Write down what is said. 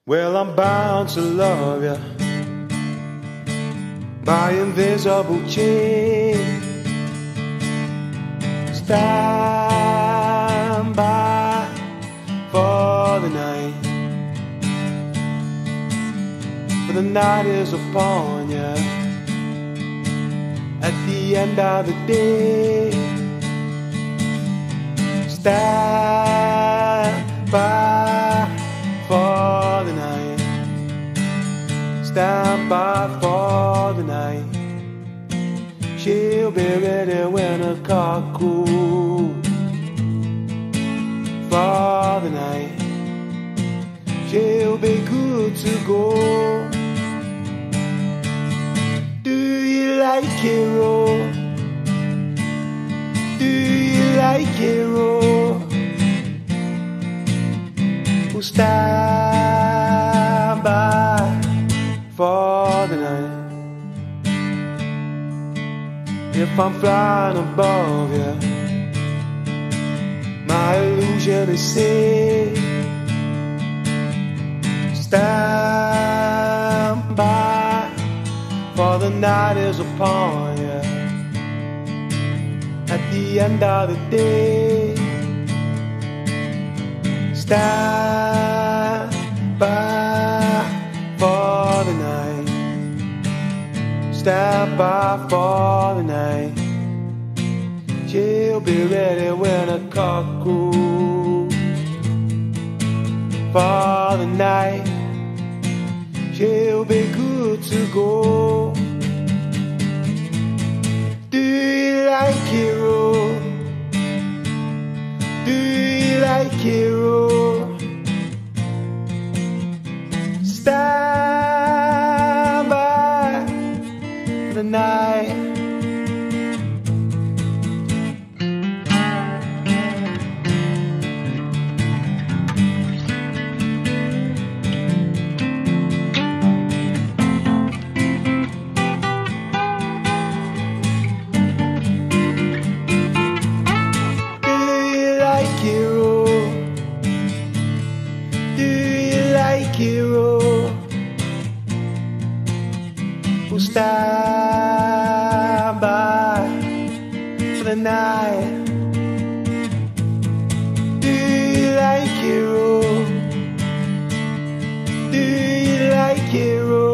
Well, I'm bound to love you by invisible chain. Stand by for the night, for the night is upon you. At the end of the day, stand by for the night. Stand by for the night. She'll be ready when the cock crows. For the night, she'll be good to go. Do you like it raw? Do you like it raw? We'll stand by for the night. If I'm flying above you, my illusion is safe. Stand by, for the night is upon you. At the end of the day, stand by for the night. Stand by for the night. She'll be ready when the cock crows. For the night, she'll be good to go. Do you like it raw? Do you like it raw? Stand by for the night. Hero, we'll stand by for the night. Do you like hero? Do you like hero?